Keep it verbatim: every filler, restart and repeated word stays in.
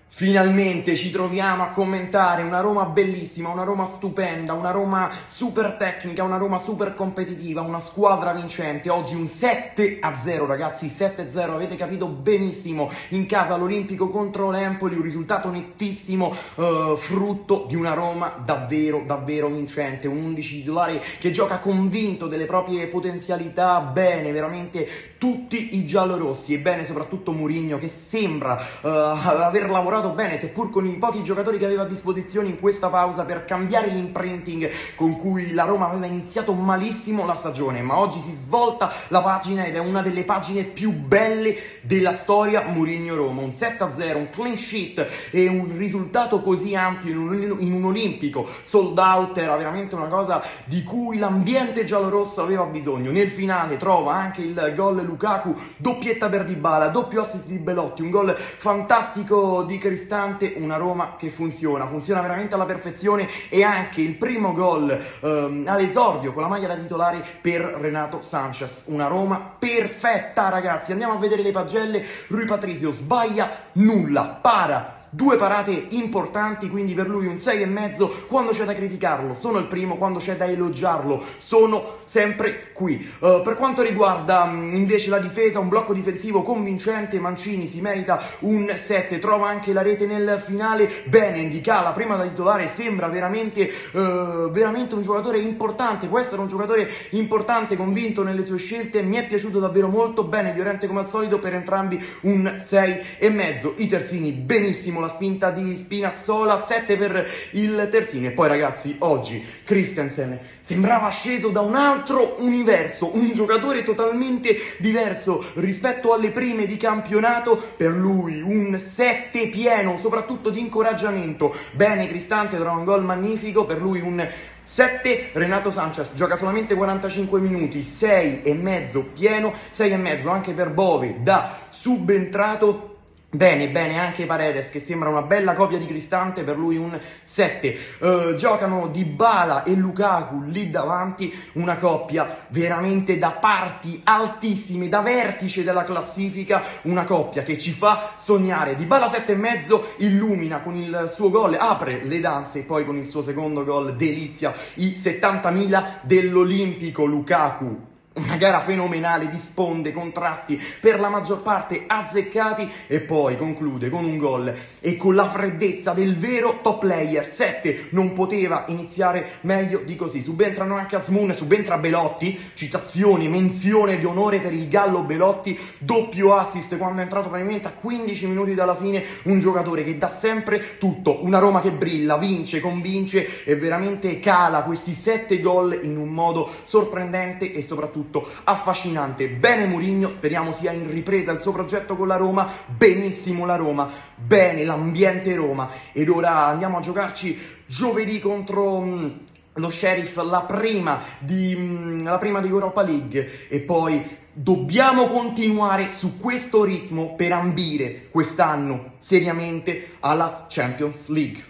Finalmente ci troviamo a commentare una Roma bellissima, una Roma stupenda, una Roma super tecnica, una Roma super competitiva, una squadra vincente. Oggi un sette a zero, ragazzi, sette a zero, avete capito benissimo, in casa all'Olimpico contro l'Empoli, un risultato nettissimo, uh, frutto di una Roma davvero, davvero vincente. Un undici titolare che gioca convinto delle proprie potenzialità, bene, veramente tutti i giallorossi, e bene soprattutto Mourinho, che sembra uh, aver lavorato bene, seppur con i pochi giocatori che aveva a disposizione in questa pausa, per cambiare l'imprinting con cui la Roma aveva iniziato malissimo la stagione. Ma oggi si svolta la pagina ed è una delle pagine più belle della storia Mourinho-Roma. Un sette a zero, un clean sheet e un risultato così ampio in un, in un olimpico sold out era veramente una cosa di cui l'ambiente giallorosso aveva bisogno. Nel finale trova anche il gol Lukaku, doppietta per Dybala, doppio assist di Belotti, un gol fantastico di Cristante. Una Roma che funziona, funziona veramente alla perfezione, e anche il primo gol ehm, all'esordio con la maglia da titolare per Renato Sanches. Una Roma perfetta, ragazzi. Andiamo a vedere le pagelle. Rui Patricio sbaglia nulla, para due parate importanti, quindi per lui un sei e mezzo. Quando c'è da criticarlo sono il primo, quando c'è da elogiarlo sono sempre qui. Uh, per quanto riguarda um, invece la difesa, un blocco difensivo convincente. Mancini si merita un sette, trova anche la rete nel finale. Bene, Ndicala prima da titolare, sembra veramente, uh, veramente un giocatore importante, può essere un giocatore importante, convinto nelle sue scelte. Mi è piaciuto davvero molto. Bene Llorente come al solito, per entrambi un sei e mezzo. I terzini benissimo, la spinta di Spinazzola, sette per il terzino. E poi ragazzi, oggi Christensen sembrava sceso da un altro universo, un giocatore totalmente diverso rispetto alle prime di campionato. Per lui un sette pieno, soprattutto di incoraggiamento. Bene Cristante, trova un gol magnifico, per lui un sette. Renato Sanches gioca solamente quarantacinque minuti, sei e mezzo pieno, sei e mezzo anche per Bove da subentrato. Bene, bene anche Paredes, che sembra una bella copia di Cristante, per lui un sette. Uh, giocano Dybala e Lukaku lì davanti, una coppia veramente da parti altissime, da vertice della classifica, una coppia che ci fa sognare. Dybala sette e mezzo, illumina con il suo gol, apre le danze, e poi con il suo secondo gol delizia i settantamila dell'Olimpico. Lukaku, una gara fenomenale di sponde, contrasti per la maggior parte azzeccati, e poi conclude con un gol e con la freddezza del vero top player. sette, non poteva iniziare meglio di così. Subentrano anche Azmoun, subentra Belotti, citazione, menzione di onore per il Gallo Belotti, doppio assist quando è entrato praticamente a quindici minuti dalla fine. Un giocatore che dà sempre tutto, una Roma che brilla, vince, convince e veramente cala questi sette gol in un modo sorprendente e soprattutto affascinante. Bene Mourinho, speriamo sia in ripresa il suo progetto con la Roma. Benissimo la Roma, bene l'ambiente Roma. Ed ora andiamo a giocarci giovedì contro mh, lo Sheriff, la prima di mh, la prima di Europa League, e poi dobbiamo continuare su questo ritmo per ambire quest'anno seriamente alla Champions League.